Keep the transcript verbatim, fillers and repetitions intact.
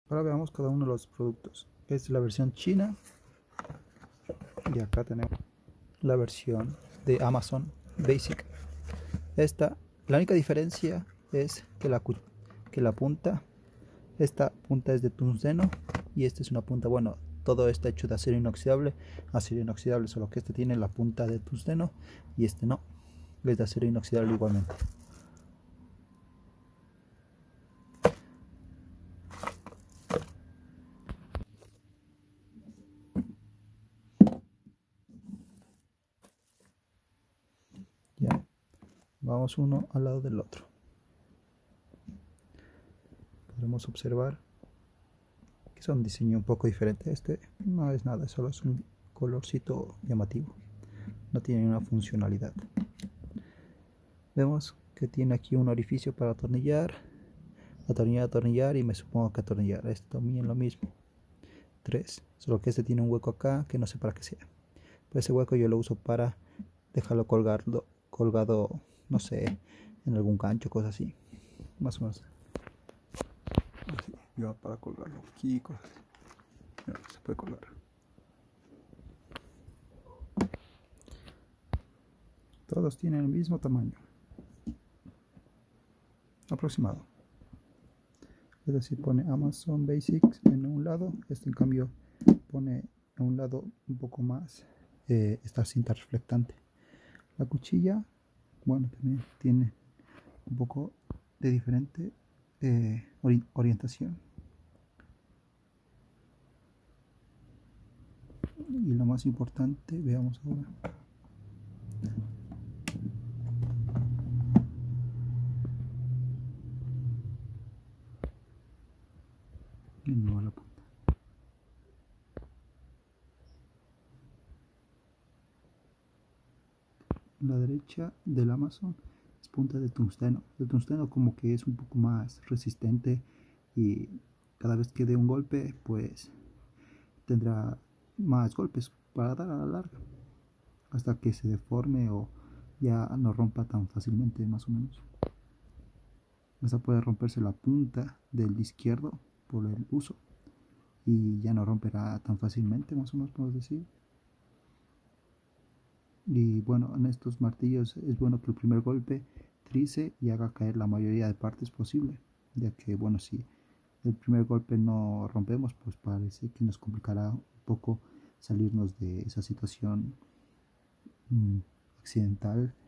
Ahora veamos cada uno de los productos. Esta es la versión china y acá tenemos la versión de Amazon Basic. Esta, la única diferencia es que la, que la punta, esta punta es de tungsteno y esta es una punta, bueno, todo está hecho de acero inoxidable, acero inoxidable, solo que este tiene la punta de tungsteno y este no, es de acero inoxidable igualmente. Ya, vamos uno al lado del otro. Podemos observar que es un diseño un poco diferente. Este no es nada, solo es un colorcito llamativo, no tiene una funcionalidad. Vemos que tiene aquí un orificio para atornillar, atornillar, atornillar y me supongo que atornillar. Esto también lo mismo. Tres, solo que este tiene un hueco acá que no sé para qué sea. Pero ese hueco yo lo uso para dejarlo colgado, colgado, no sé, en algún gancho, cosas así, más o menos. Así, yo para colgarlo aquí, cosas así. Mira, se puede colgar. Todos tienen el mismo tamaño aproximado. Es decir, pone Amazon Basics en un lado, este en cambio pone a un lado un poco más eh, esta cinta reflectante. La cuchilla, bueno, también tiene un poco de diferente eh, ori orientación. Y lo más importante, veamos ahora. Y no la punta. La derecha del Amazon es punta de tungsteno. El tungsteno como que es un poco más resistente y cada vez que dé un golpe pues tendrá más golpes para dar a la larga hasta que se deforme o ya no rompa tan fácilmente, más o menos. Esa puede romperse la punta del izquierdo por el uso y ya no romperá tan fácilmente, más o menos podemos decir. Y bueno, en estos martillos es bueno que el primer golpe trice y haga caer la mayoría de partes posible, ya que bueno, si el primer golpe no rompemos, pues parece que nos complicará un poco salirnos de esa situación mmm, accidental